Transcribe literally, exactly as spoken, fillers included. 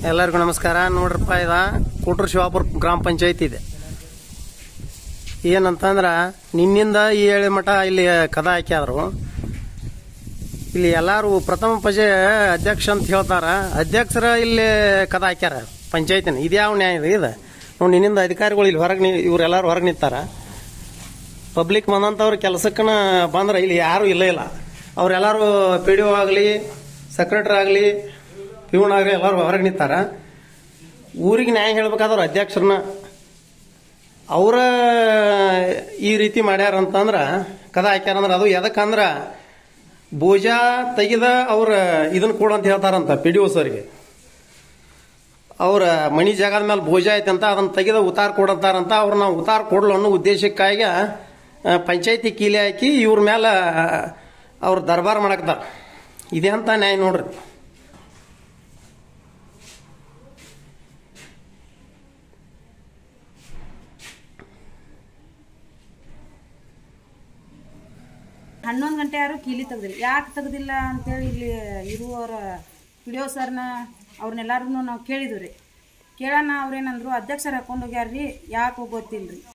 ಎಲ್ಲರಿಗೂ ನಮಸ್ಕಾರ. ನೋಡ್ರಪ್ಪ, ಇದ ಕೂಟ್ರು ಶಿವಾಪುರ ಗ್ರಾಮ ಪಂಚಾಯತಿ ಇದೆ. ಏನಂತಂದ್ರ ನಿನ್ನಿಂದ ಈ ಏಳು ಮಠ ಇಲ್ಲಿ ಕದ ಹಾಕ್ಯಾದ್ರು. ಇಲ್ಲಿ ಎಲ್ಲಾರು ಪ್ರಥಮ ಪಜೆ ಅಧ್ಯಕ್ಷ ಅಂತ ಹೇಳ್ತಾರ. ಅಧ್ಯಕ್ಷರ ಇಲ್ಲಿ ಕದ ಹಾಕ್ಯಾರ ಪಂಚಾಯತಿನ. ಇದ್ಯಾವ ನ್ಯಾಯ ಇದೆ ಇದು? ನೋಡಿ, ನಿನ್ನಿಂದ ಅಧಿಕಾರಿಗಳು ಇಲ್ಲಿ ಹೊರಗೆ ಇವ್ರೆಲ್ಲಾರು ಹೊರಗೆ ನಿಂತಾರ. ಪಬ್ಲಿಕ್ ಬಂದಂತವ್ರ ಕೆಲಸಕ್ಕನ ಬಂದ್ರ ಇಲ್ಲಿ ಯಾರು ಇಲ್ಲ ಇಲ್ಲ ಅವ್ರೆಲ್ಲಾರು ಪಿ ಡಿ ಒ ಆಗಲಿ, ಸೆಕ್ರೆಟರಿ ಆಗಲಿ, ಪ್ಯೂನ್ ಆಗಲಿ ಎಲ್ಲರೂ ಹೊರಗೆ ನಿಂತಾರ. ಊರಿಗೆ ನ್ಯಾಯ ಹೇಳ್ಬೇಕಾದ್ರೆ ಅಧ್ಯಕ್ಷರನ್ನ ಅವರ ಈ ರೀತಿ ಮಾಡ್ಯಾರ ಅಂತಂದ್ರ ಕದ ಹಾಕ್ಯಾರಂದ್ರ ಅದು ಎದಕ್ಕಂದ್ರ ಭೋಜ ತೆಗೆದ ಅವ್ರ ಇದನ್ನ ಕೊಡು ಅಂತ ಹೇಳ್ತಾರಂತ ಪಿ ಡಿ ಒ ಸರ್ಗೆ. ಅವ್ರ ಮನಿ ಜಾಗದ ಮೇಲೆ ಭೋಜ ಐತೆ ಅಂತ ಅದನ್ನ ತೆಗೆದ ಉತ್ತಾರ ಕೊಡಂತಾರಂತ. ಅವ್ರನ್ನ ಉತ್ತಾರ ಕೊಡ್ಲು ಅನ್ನೋ ಉದ್ದೇಶಕ್ಕಾಗಿ ಪಂಚಾಯತಿ ಕೀಲಿ ಹಾಕಿ ಇವ್ರ ಮೇಲೆ ಅವ್ರ ದರ್ಬಾರ್ ಮಾಡಕ್ತಾರ. ಇದೇ ಅಂತ ನ್ಯಾಯ ನೋಡ್ರಿ. ಹನ್ನೊಂದು ಗಂಟೆ ಯಾರು ಕೀಲಿ ತೆಗ್ದ್ರಿ. ಯಾಕೆ ತೆಗ್ದಿಲ್ಲ ಅಂತೇಳಿ ಇಲ್ಲಿ ಇರುವವರ ಪಿ ಡಿ ಒ ಸರ್ನ ಅವ್ರನ್ನೆಲ್ಲರೂ ನಾವು ಕೇಳಿದ್ವಿ ರೀ. ಕೇಳೋಣ ಅವ್ರೇನಂದ್ರು ಅಧ್ಯಕ್ಷರು ಹಾಕೊಂಡು ಹೋಗ್ಯಾರ್ರಿ, ಯಾಕೆ ಗೊತ್ತಿಲ್ಲ ರೀ.